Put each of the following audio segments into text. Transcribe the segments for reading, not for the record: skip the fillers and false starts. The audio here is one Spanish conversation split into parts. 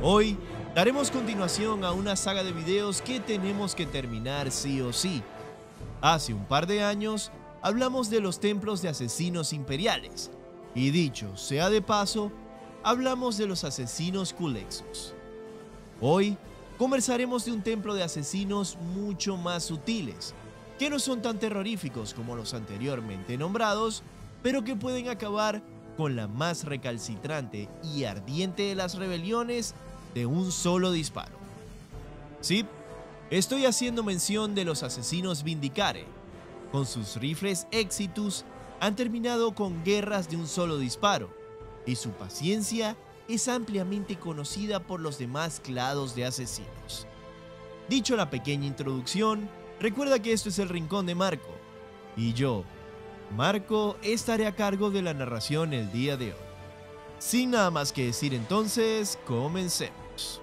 Hoy daremos continuación a una saga de videos que tenemos que terminar sí o sí. Hace un par de años hablamos de los templos de asesinos imperiales, y dicho sea de paso, hablamos de los asesinos culexos. Hoy conversaremos de un templo de asesinos mucho más sutiles, que no son tan terroríficos como los anteriormente nombrados, pero que pueden acabar con la más recalcitrante y ardiente de las rebeliones de un solo disparo. Sí, estoy haciendo mención de los asesinos Vindicare. Con sus rifles Exitus han terminado con guerras de un solo disparo, y su paciencia es ampliamente conocida por los demás clados de asesinos. Dicho la pequeña introducción, recuerda que esto es el Rincón de Marco, y yo, Marco, estaré a cargo de la narración el día de hoy. Sin nada más que decir entonces, comencemos.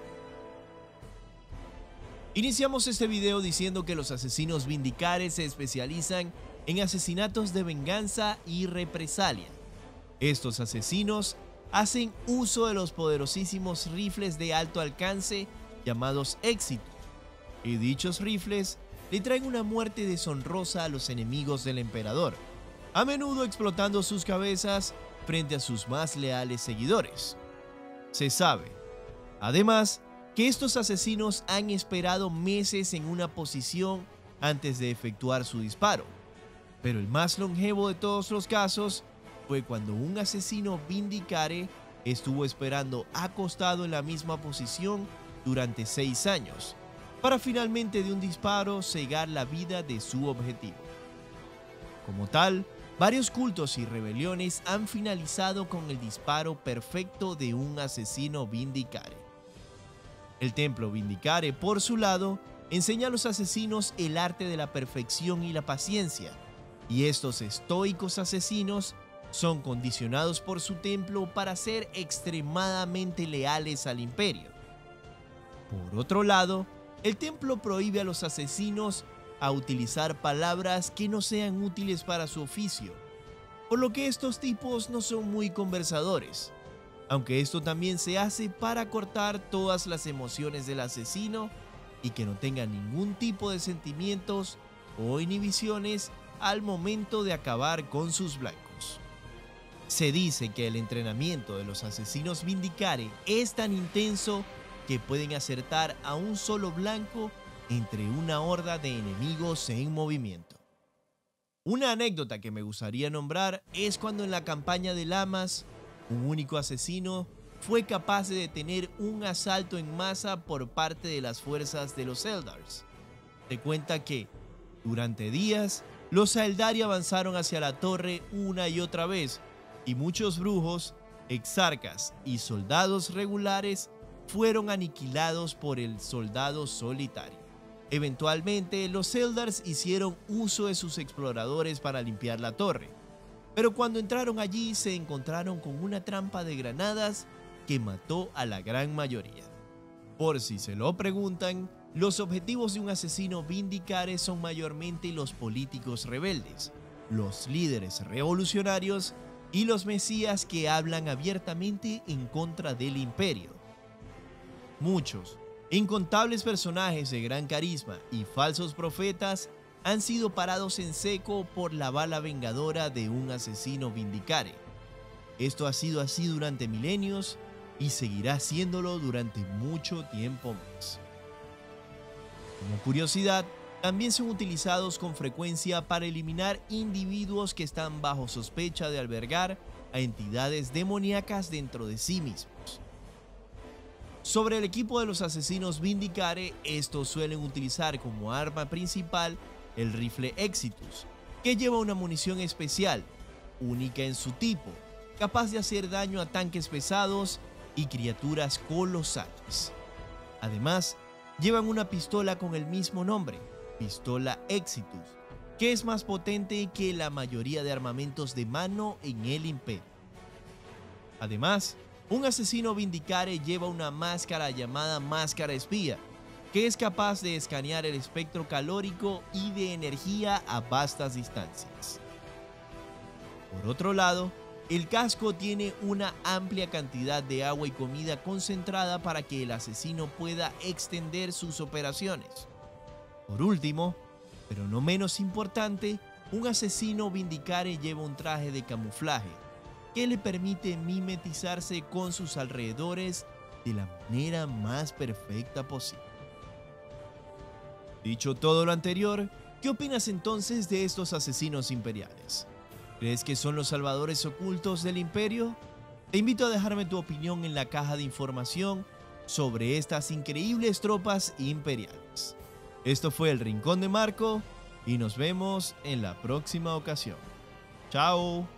Iniciamos este video diciendo que los asesinos Vindicare se especializan en asesinatos de venganza y represalia. Estos asesinos hacen uso de los poderosísimos rifles de alto alcance llamados Exitus, y dichos rifles le traen una muerte deshonrosa a los enemigos del emperador, a menudo explotando sus cabezas frente a sus más leales seguidores. Se sabe, además, que estos asesinos han esperado meses en una posición antes de efectuar su disparo, pero el más longevo de todos los casos fue cuando un asesino Vindicare estuvo esperando acostado en la misma posición durante 6 años, para finalmente de un disparo cegar la vida de su objetivo. Como tal, varios cultos y rebeliones han finalizado con el disparo perfecto de un asesino Vindicare. El templo Vindicare, por su lado, enseña a los asesinos el arte de la perfección y la paciencia, y estos estoicos asesinos son condicionados por su templo para ser extremadamente leales al imperio. Por otro lado, el templo prohíbe a los asesinos a utilizar palabras que no sean útiles para su oficio, por lo que estos tipos no son muy conversadores, aunque esto también se hace para cortar todas las emociones del asesino y que no tenga ningún tipo de sentimientos o inhibiciones al momento de acabar con sus blancos. Se dice que el entrenamiento de los asesinos Vindicare es tan intenso que pueden acertar a un solo blanco entre una horda de enemigos en movimiento. Una anécdota que me gustaría nombrar es cuando en la campaña de Lamas, un único asesino fue capaz de detener un asalto en masa por parte de las fuerzas de los Eldars. Se cuenta que, durante días, los Eldari avanzaron hacia la torre una y otra vez, y muchos brujos, exarcas y soldados regulares fueron aniquilados por el soldado solitario. Eventualmente, los Eldars hicieron uso de sus exploradores para limpiar la torre, pero cuando entraron allí se encontraron con una trampa de granadas que mató a la gran mayoría. Por si se lo preguntan, los objetivos de un asesino Vindicare son mayormente los políticos rebeldes, los líderes revolucionarios y los mesías que hablan abiertamente en contra del imperio. Muchos, incontables personajes de gran carisma y falsos profetas han sido parados en seco por la bala vengadora de un asesino Vindicare. Esto ha sido así durante milenios y seguirá siéndolo durante mucho tiempo más. Como curiosidad, también son utilizados con frecuencia para eliminar individuos que están bajo sospecha de albergar a entidades demoníacas dentro de sí mismos. Sobre el equipo de los asesinos Vindicare, estos suelen utilizar como arma principal el rifle Exitus, que lleva una munición especial, única en su tipo, capaz de hacer daño a tanques pesados y criaturas colosales. Además, llevan una pistola con el mismo nombre, pistola Exitus, que es más potente que la mayoría de armamentos de mano en el imperio. Además, un asesino Vindicare lleva una máscara llamada máscara espía, que es capaz de escanear el espectro calórico y de energía a vastas distancias. Por otro lado, El casco tiene una amplia cantidad de agua y comida concentrada para que el asesino pueda extender sus operaciones. Por último, pero no menos importante, un asesino vindicare lleva un traje de camuflaje que le permite mimetizarse con sus alrededores de la manera más perfecta posible. Dicho todo lo anterior, ¿qué opinas entonces de estos asesinos imperiales? ¿Crees que son los salvadores ocultos del imperio? Te invito a dejarme tu opinión en la caja de información sobre estas increíbles tropas imperiales. Esto fue El Rincón de Marco y nos vemos en la próxima ocasión. ¡Chao!